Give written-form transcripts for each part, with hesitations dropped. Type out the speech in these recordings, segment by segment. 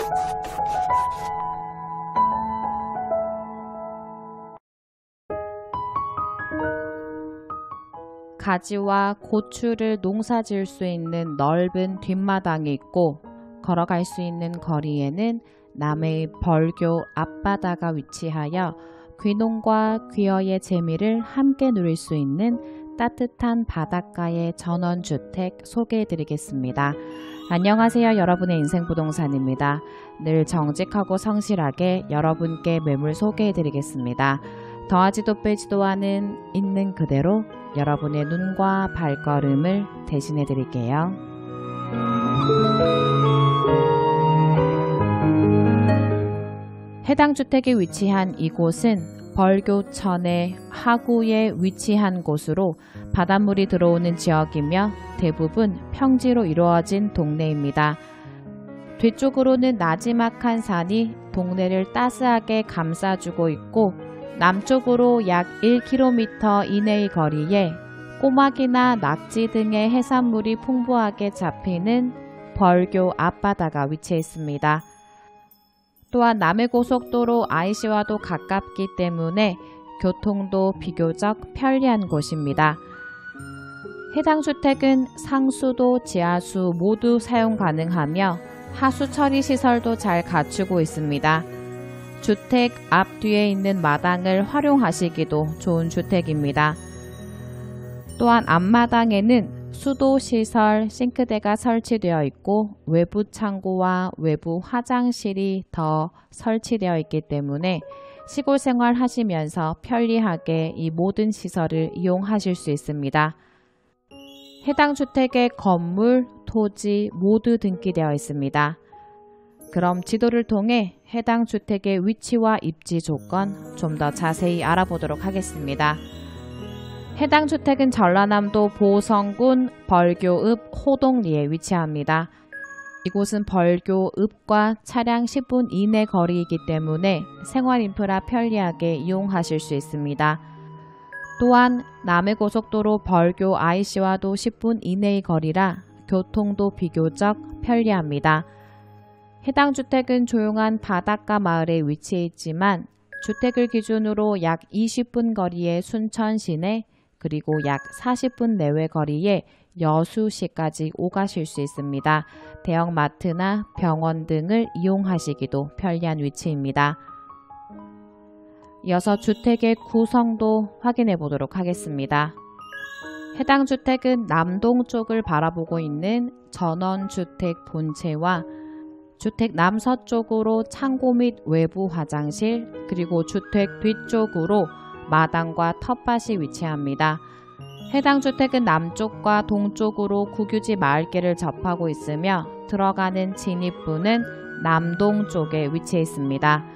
가지와 고추를 농사지을 수 있는 넓은 뒷마당이 있고 걸어갈 수 있는 거리에는 남해의 벌교 앞바다가 위치하여 귀농과 귀어의 재미를 함께 누릴 수 있는 따뜻한 바닷가의 전원주택 소개해드리겠습니다. 안녕하세요. 여러분의 인생부동산입니다. 늘 정직하고 성실하게 여러분께 매물 소개해드리겠습니다. 더하지도 빼지도 않은 있는 그대로 여러분의 눈과 발걸음을 대신해 드릴게요. 해당 주택이 위치한 이곳은 벌교천의 하구에 위치한 곳으로 바닷물이 들어오는 지역이며 대부분 평지로 이루어진 동네입니다. 뒤쪽으로는 나지막한 산이 동네를 따스하게 감싸주고 있고 남쪽으로 약 1km 이내의 거리에 꼬막이나 낙지 등의 해산물이 풍부하게 잡히는 벌교 앞바다가 위치해 있습니다. 또한 남해고속도로 IC와도 가깝기 때문에 교통도 비교적 편리한 곳입니다. 해당 주택은 상수도, 지하수 모두 사용 가능하며 하수 처리 시설도 잘 갖추고 있습니다. 주택 앞뒤에 있는 마당을 활용하시기도 좋은 주택입니다. 또한 앞마당에는 수도시설, 싱크대가 설치되어 있고 외부 창고와 외부 화장실이 더 설치되어 있기 때문에 시골 생활 하시면서 편리하게 이 모든 시설을 이용하실 수 있습니다. 해당 주택의 건물, 토지 모두 등기되어 있습니다. 그럼 지도를 통해 해당 주택의 위치와 입지 조건 좀 더 자세히 알아보도록 하겠습니다. 해당 주택은 전라남도 보성군 벌교읍 호동리에 위치합니다. 이곳은 벌교읍과 차량 10분 이내 거리이기 때문에 생활 인프라 편리하게 이용하실 수 있습니다. 또한 남해고속도로 벌교 IC와도 10분 이내의 거리라 교통도 비교적 편리합니다. 해당 주택은 조용한 바닷가 마을에 위치해 있지만 주택을 기준으로 약 20분 거리의 순천 시내 그리고 약 40분 내외 거리에 여수시까지 오가실 수 있습니다. 대형마트나 병원 등을 이용하시기도 편리한 위치입니다. 이어서 주택의 구성도 확인해 보도록 하겠습니다. 해당 주택은 남동 쪽을 바라보고 있는 전원주택 본체와 주택 남서쪽으로 창고 및 외부 화장실 그리고 주택 뒤쪽으로 마당과 텃밭이 위치합니다. 해당 주택은 남쪽과 동쪽으로 국유지 마을길을 접하고 있으며 들어가는 진입부는 남동 쪽에 위치해 있습니다.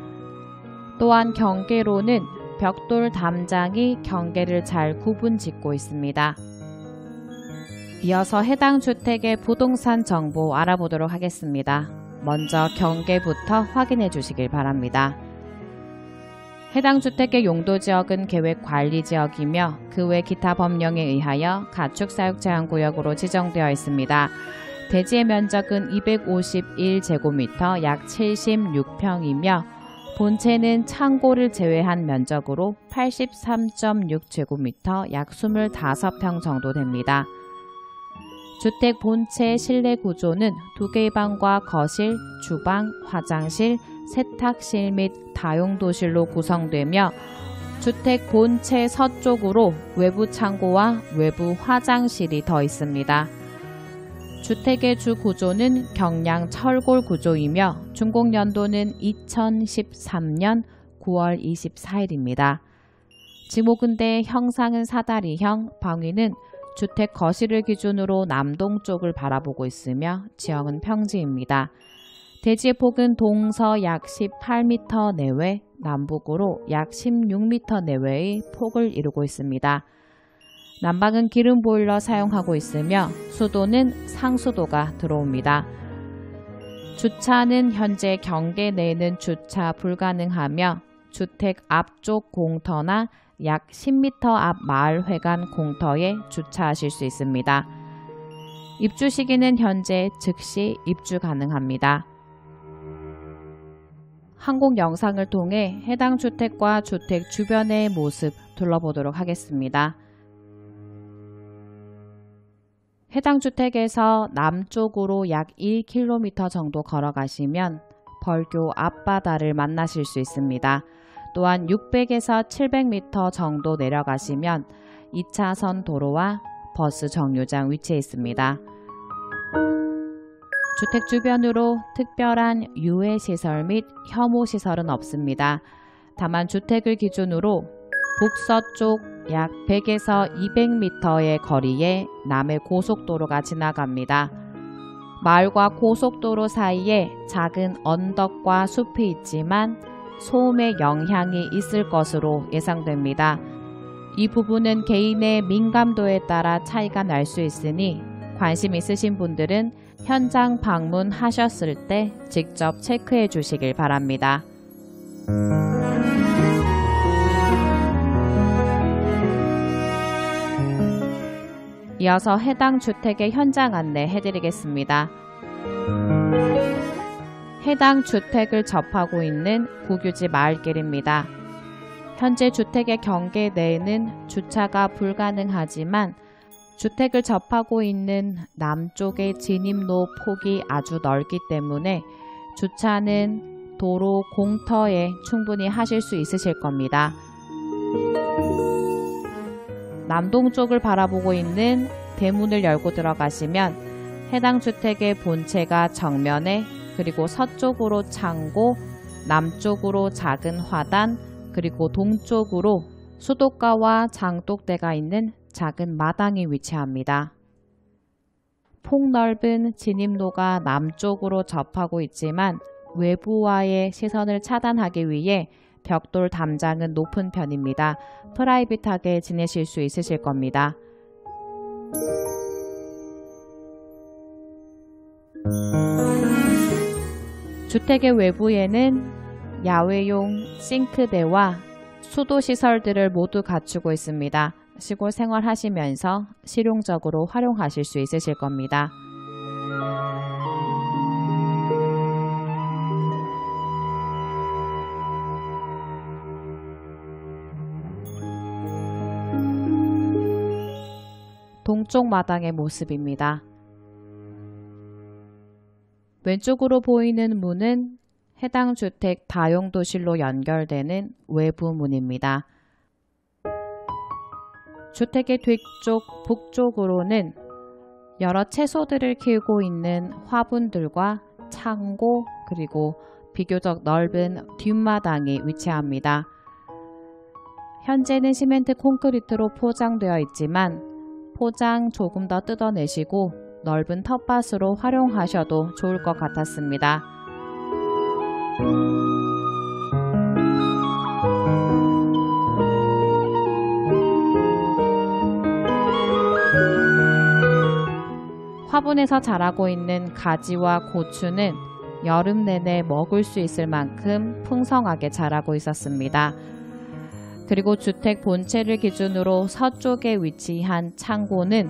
또한 경계로는 벽돌 담장이 경계를 잘 구분 짓고 있습니다. 이어서 해당 주택의 부동산 정보 알아보도록 하겠습니다. 먼저 경계부터 확인해 주시길 바랍니다. 해당 주택의 용도지역은 계획관리지역이며 그 외 기타 법령에 의하여 가축사육제한구역으로 지정되어 있습니다. 대지의 면적은 251제곱미터 약 76평이며 본체는 창고를 제외한 면적으로 83.6제곱미터 약 25평 정도 됩니다. 주택 본체 실내 구조는 2개의 방과 거실, 주방, 화장실, 세탁실 및 다용도실로 구성되며 주택 본체 서쪽으로 외부 창고와 외부 화장실이 더 있습니다. 주택의 주 구조는 경량 철골 구조이며 준공연도는 2013년 9월 24일입니다. 지목은대 형상은 사다리형, 방위는 주택 거실을 기준으로 남동 쪽을 바라보고 있으며 지형은 평지입니다. 대지의 폭은 동서 약 18m 내외, 남북으로 약 16m 내외의 폭을 이루고 있습니다. 난방은 기름 보일러 사용하고 있으며 수도는 상수도가 들어옵니다. 주차는 현재 경계 내에는 주차 불가능하며 주택 앞쪽 공터나 약 10m 앞 마을회관 공터에 주차하실 수 있습니다. 입주 시기는 현재 즉시 입주 가능합니다. 항공 영상을 통해 해당 주택과 주택 주변의 모습 둘러보도록 하겠습니다. 해당 주택에서 남쪽으로 약 1km 정도 걸어가시면 벌교 앞바다를 만나실 수 있습니다. 또한 600에서 700m 정도 내려가시면 2차선 도로와 버스 정류장 위치해 있습니다. 주택 주변으로 특별한 유해시설 및 혐오시설은 없습니다. 다만 주택을 기준으로 북서쪽 약 100에서 200m의 거리에 남해 고속도로가 지나갑니다. 마을과 고속도로 사이에 작은 언덕과 숲이 있지만 소음의 영향이 있을 것으로 예상됩니다. 이 부분은 개인의 민감도에 따라 차이가 날 수 있으니 관심 있으신 분들은 현장 방문하셨을 때 직접 체크해 주시길 바랍니다. 이어서 해당 주택의 현장 안내 해드리겠습니다. 해당 주택을 접하고 있는 국유지 마을길입니다. 현재 주택의 경계 내에는 주차가 불가능하지만 주택을 접하고 있는 남쪽의 진입로 폭이 아주 넓기 때문에 주차는 도로 공터에 충분히 하실 수 있으실 겁니다. 남동쪽을 바라보고 있는 대문을 열고 들어가시면 해당 주택의 본체가 정면에, 그리고 서쪽으로 창고, 남쪽으로 작은 화단, 그리고 동쪽으로 수도가와 장독대가 있는 작은 마당이 위치합니다. 폭넓은 진입로가 남쪽으로 접하고 있지만 외부와의 시선을 차단하기 위해 벽돌 담장은 높은 편입니다. 프라이빗하게 지내실 수 있으실 겁니다. 주택의 외부에는 야외용 싱크대와 수도시설들을 모두 갖추고 있습니다. 시골 생활하시면서 실용적으로 활용하실 수 있으실 겁니다. 동쪽 마당의 모습입니다. 왼쪽으로 보이는 문은 해당 주택 다용도실로 연결되는 외부 문입니다. 주택의 뒤쪽 북쪽으로는 여러 채소들을 키우고 있는 화분들과 창고, 그리고 비교적 넓은 뒷마당이 위치합니다. 현재는 시멘트 콘크리트로 포장되어 있지만 포장 조금 더 뜯어내시고 넓은 텃밭으로 활용하셔도 좋을 것 같았습니다. 화분에서 자라고 있는 가지와 고추는 여름 내내 먹을 수 있을 만큼 풍성하게 자라고 있었습니다. 그리고 주택 본체를 기준으로 서쪽에 위치한 창고는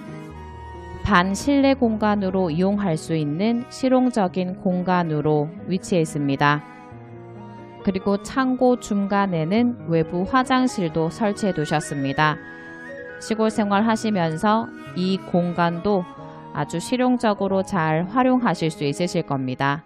반실내 공간으로 이용할 수 있는 실용적인 공간으로 위치해 있습니다. 그리고 창고 중간에는 외부 화장실도 설치해 두셨습니다. 시골 생활 하시면서 이 공간도 아주 실용적으로 잘 활용하실 수 있으실 겁니다.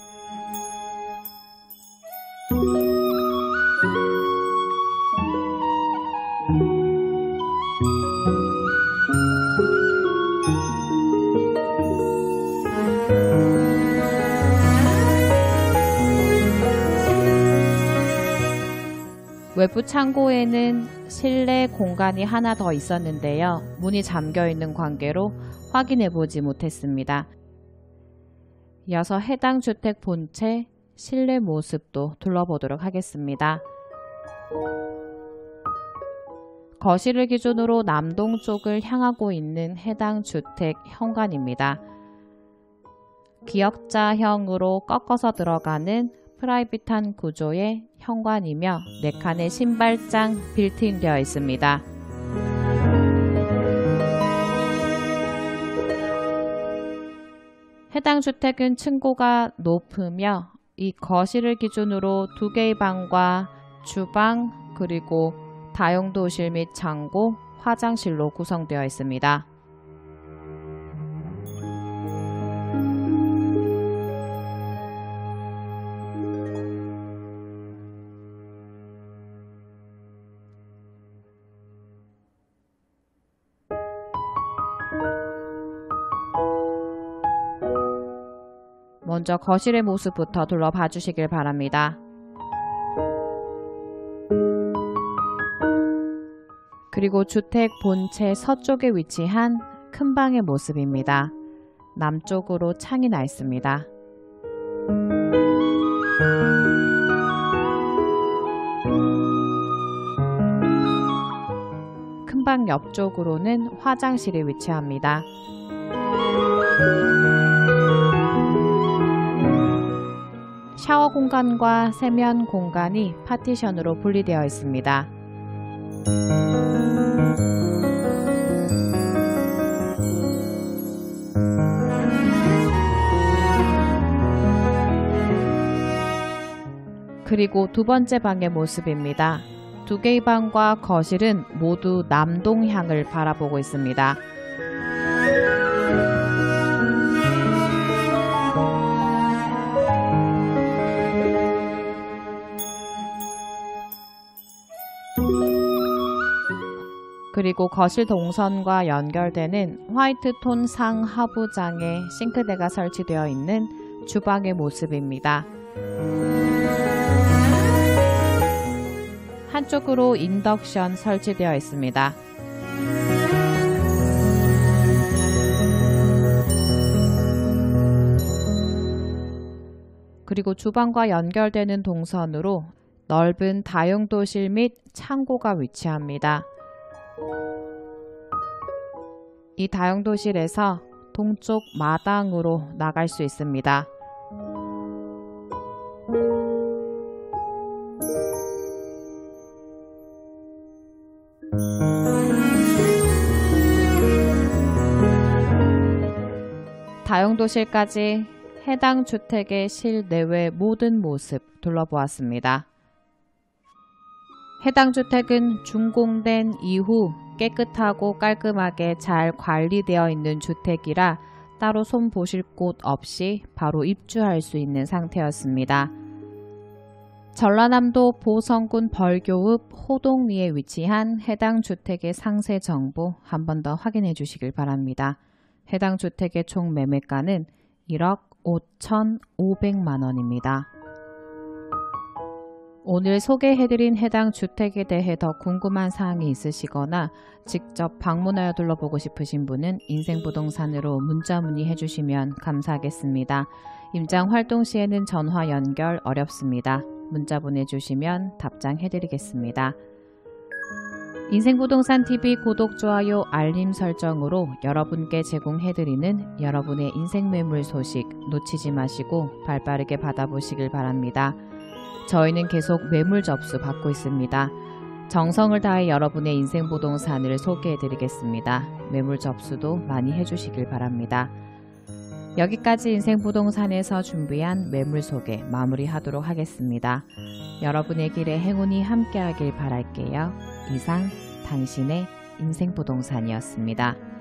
외부 창고에는 실내 공간이 하나 더 있었는데요. 문이 잠겨 있는 관계로 확인해 보지 못했습니다. 이어서 해당 주택 본체 실내 모습도 둘러보도록 하겠습니다. 거실을 기준으로 남동쪽을 향하고 있는 해당 주택 현관입니다. 기역자형으로 꺾어서 들어가는 프라이빗한 구조의 현관이며 4칸의 신발장 빌트인 되어 있습니다. 해당 주택은 층고가 높으며 이 거실을 기준으로 2개의 방과 주방 그리고 다용도실 및 창고, 화장실로 구성되어 있습니다. 먼저 거실의 모습부터 둘러봐 주시길 바랍니다. 그리고 주택 본체 서쪽에 위치한 큰 방의 모습입니다. 남쪽으로 창이 나 있습니다. 큰 방 옆쪽으로는 화장실이 위치합니다. 샤워 공간과 세면 공간이 파티션으로 분리되어 있습니다. 그리고 두 번째 방의 모습입니다. 2개의 방과 거실은 모두 남동향을 바라보고 있습니다. 그리고 거실 동선과 연결되는 화이트톤 상하부장에 싱크대가 설치되어 있는 주방의 모습입니다. 한쪽으로 인덕션 설치되어 있습니다. 그리고 주방과 연결되는 동선으로 넓은 다용도실 및 창고가 위치합니다. 이 다용도실에서 동쪽 마당으로 나갈 수 있습니다. 다용도실까지 해당 주택의 실내외 모든 모습 둘러보았습니다. 해당 주택은 준공된 이후 깨끗하고 깔끔하게 잘 관리되어 있는 주택이라 따로 손보실 곳 없이 바로 입주할 수 있는 상태였습니다. 전라남도 보성군 벌교읍 호동리에 위치한 해당 주택의 상세 정보 한 번 더 확인해 주시길 바랍니다. 해당 주택의 총 매매가는 1억 5,500만 원입니다. 오늘 소개해드린 해당 주택에 대해 더 궁금한 사항이 있으시거나 직접 방문하여 둘러보고 싶으신 분은 인생부동산으로 문자 문의해 주시면 감사하겠습니다. 임장 활동 시에는 전화 연결 어렵습니다. 문자 보내주시면 답장해드리겠습니다. 인생부동산TV 구독, 좋아요, 알림 설정으로 여러분께 제공해드리는 여러분의 인생매물 소식 놓치지 마시고 발빠르게 받아보시길 바랍니다. 저희는 계속 매물 접수 받고 있습니다. 정성을 다해 여러분의 인생부동산을 소개해드리겠습니다. 매물 접수도 많이 해주시길 바랍니다. 여기까지 인생부동산에서 준비한 매물 소개 마무리하도록 하겠습니다. 여러분의 길에 행운이 함께하길 바랄게요. 이상 당신의 인생부동산이었습니다.